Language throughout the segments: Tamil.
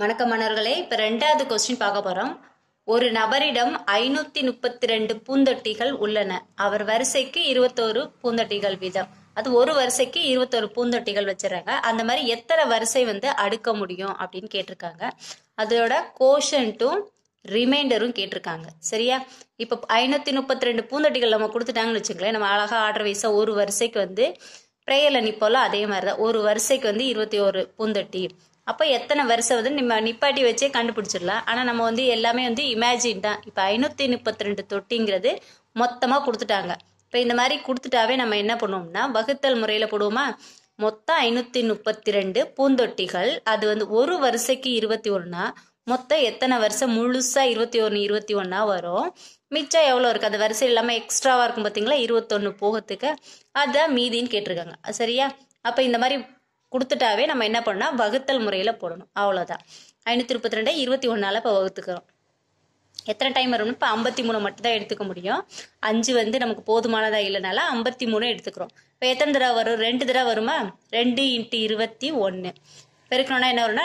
வணக்கம் மாணவர்களே, இப்போ ரெண்டாவது கொஸ்டின் பார்க்க போறோம். ஒரு நபரிடம் 532 பூந்தொட்டிகள் உள்ளன. அவர் வரிசைக்கு 21 பூந்தொட்டிகள் வீதம். அது ஒரு வரிசைக்கு 21 பூந்தொட்டிகள் வச்சிடறாங்க. அந்த மாதிரி எத்தனை வரிசை அடுக்க முடியும் அப்படின்னு கேட்டிருக்காங்க. அதோட கோஷன்ட்டும் ரிமைண்டரும் கேட்டிருக்காங்க. சரியா? இப்போ 532 பூந்தொட்டிகள் நம்ம கொடுத்துட்டாங்கன்னு வச்சுங்களேன். நம்ம அழகா ஆர்டர் வைஸா ஒரு வரிசைக்கு ப்ரேயர்ல நிப்போல அதே மாதிரி தான். ஒரு வரிசைக்கு 21 பூந்தொட்டி. அப்போ எத்தனை வரிசை நம்ம நிப்பாட்டி வச்சே கண்டுபிடிச்சிடலாம். ஆனால் நம்ம எல்லாமே இமேஜின் தான். இப்போ 532 தொட்டிங்கிறது மொத்தமாக கொடுத்துட்டாங்க. இப்போ இந்த மாதிரி கொடுத்துட்டாவே நம்ம என்ன பண்ணுவோம்னா வகுத்தல் முறையில் போடுவோமா. மொத்தம் 532 பூந்தொட்டிகள். அது ஒரு வரிசைக்கு 21னா மொத்தம் எத்தனை வரிசை முழுசா 21 வரும். மிச்சம் எவ்வளோ இருக்கு? அந்த வரிசை இல்லாமல் எக்ஸ்ட்ராவா இருக்கும் பார்த்தீங்களா, 21 போகிறதுக்கு. அதுதான் மீதின்னு கேட்டிருக்காங்க. சரியா? அப்போ இந்த மாதிரி கொடுத்துட்டாவே நம்ம என்ன பண்ணோம், வகுத்தல் முறையில் போடணும். அவ்வளோதான். 532 21 இப்போ வகுத்துக்கிறோம். எத்தனை டைம் வரும்னு இப்போ 53 மட்டும் தான் எடுத்துக்க முடியும். 5 நமக்கு போதுமானதாக இல்லைனால 53 எடுத்துக்கிறோம். இப்போ எத்தனை தடவை வரும்? 2 தடவை வருமா. 2 × 21 பெருக்கணும்னா என்ன வரும்னா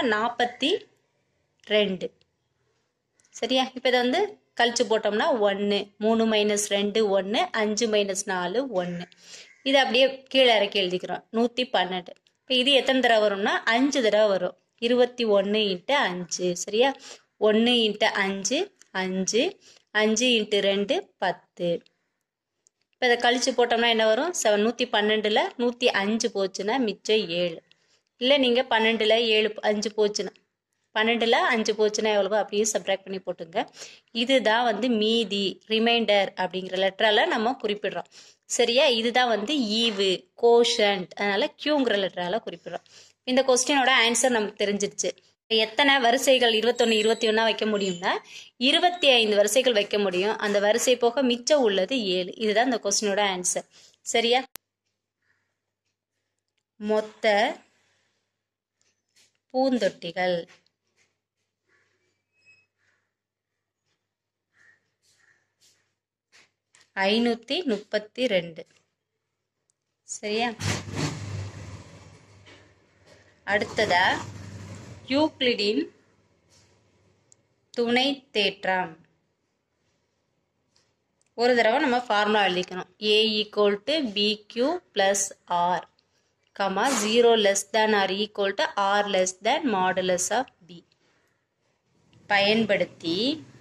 42. சரியா? இப்போ இதை கழிச்சு போட்டோம்னா 1 3 - 2 1 5 - 4 1. இதை அப்படியே கீழே இறக்கி எழுதிக்கிறோம். 112. இப்போ இது எத்தனை தடவை வரும்னா 5 தடவை வரும். 21 × 5. சரியா? 1 × 5 5 5 × 2 10. இப்போ இதை கழிச்சு போட்டோம்னா என்ன வரும்? 112ல் 105 போச்சுன்னா மிச்சம் 7. இல்லை நீங்கள் 12ல் 7 5 போச்சுன்னா 12ல் 5 போச்சுன்னா எவ்வளவோ அப்படியே சப்ட்ராக்ட் பண்ணி போட்டுங்க. இதுதான் மீதி, ரிமைண்டர் அப்படிங்கிற லெட்டரால நம்ம குறிப்பிடுறோம். சரியா? இதுதான் ஈவு, கோஷன்ட். அதனால கியூங்கிற லெட்டரால குறிப்பிடுறோம். இந்த கொஸ்டினோட ஆன்சர் நமக்கு தெரிஞ்சிருச்சு. எத்தனை வரிசைகள் 21 21 வைக்க முடியும்னா 25 வரிசைகள் வைக்க முடியும். அந்த வரிசை போக மிச்சம் உள்ளது 7. இதுதான் இந்த கொஸ்டினோட ஆன்சர். சரியா? மொத்த பூந்தொட்டிகள் 532. சரியா? அடுத்ததா யூக்ளிடின் துணை தேற்றம். ஒரு தடவை நம்ம ஃபார்முலா எழுதிக்கணும். A = BQ + R, 0 < or R (mod B) பயன்படுத்தி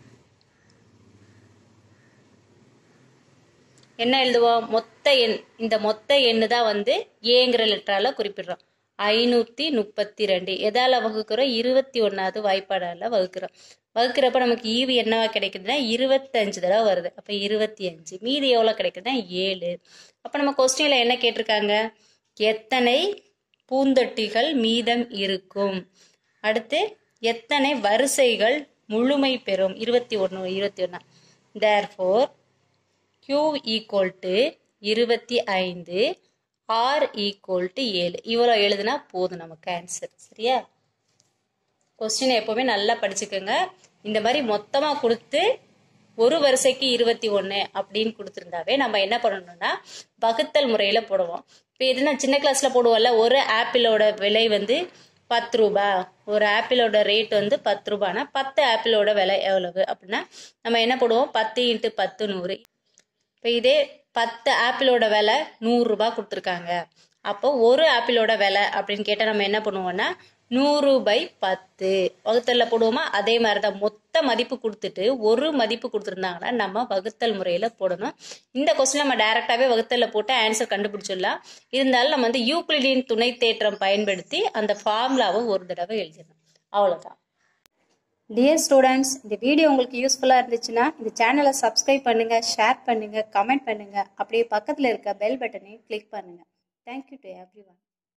என்ன எழுதுவோம்? மொத்த எண். இந்த மொத்த எண்ணு தான் ஏங்கிற லெட்டரால குறிப்பிடுறோம். 532 எதால வகுக்கிறோம்? 21வது வாய்ப்பாடால வகுக்கிறோம். வகுக்கிறப்ப நமக்கு ஈவு என்னவா கிடைக்குதுன்னா 25 தடவை வருது. அப்போ 25. மீதி எவ்வளோ கிடைக்குதுன்னா 7. அப்போ நம்ம கொஸ்டின்ல என்ன கேட்டிருக்காங்க? எத்தனை பூந்தொட்டிகள் மீதம் இருக்கும்? அடுத்து எத்தனை வரிசைகள் முழுமை பெறும்? 21. Therefore Q = 25, R = 7. இவ்வளோ எழுதுனா போதும் நமக்கு ஆன்சர். சரியா? கொஸ்டினை எப்போவுமே நல்லா படிச்சுக்கோங்க. இந்த மாதிரி மொத்தமாக கொடுத்து ஒரு வரிசைக்கு 21 அப்படின்னு கொடுத்துருந்தாவே நம்ம என்ன பண்ணணும்னா வகுத்தல் முறையில் போடுவோம். இப்போ இது நான் சின்ன கிளாஸில் போடுவோம்ல, ஒரு ஆப்பிளோட விலை 10 ரூபா. ஒரு ஆப்பிளோட ரேட் 10 ரூபானா 10 ஆப்பிளோட விலை எவ்வளவு அப்படின்னா நம்ம என்ன போடுவோம்? 10 × 10 100. இப்போ இதே 10 ஆப்பிளோட விலை 100 ரூபாய் கொடுத்துருக்காங்க. அப்போ ஒரு ஆப்பிளோட விலை அப்படின்னு கேட்டால் நம்ம என்ன பண்ணுவோம்னா 100/10 வகுத்தலில் போடுவோமா. அதே மாதிரி தான் மொத்த மதிப்பு கொடுத்துட்டு ஒரு மதிப்பு கொடுத்துருந்தாங்கன்னா நம்ம வகுத்தல் முறையில் போடணும். இந்த கொஸ்டின் நம்ம டைரக்டாகவே வகுத்தலில் போட்டு ஆன்சர் கண்டுபிடிச்சிடலாம். இருந்தாலும் நம்ம யூக்ளிடின் துணை தேற்றம் பயன்படுத்தி அந்த ஃபார்முலாவை ஒரு தடவை எழுதணும். அவ்வளோதான். டியர் ஸ்டூடெண்ட்ஸ், இந்த வீடியோ உங்களுக்கு யூஸ்ஃபுல்லாக இருந்துச்சுன்னா இந்த சேனலை சப்ஸ்கிரைப் பண்ணுங்கள், ஷேர் பண்ணுங்கள், கமெண்ட் பண்ணுங்கள். அப்படியே பக்கத்தில் இருக்க பெல் பட்டனையும் கிளிக் பண்ணுங்கள். Thank you to everyone.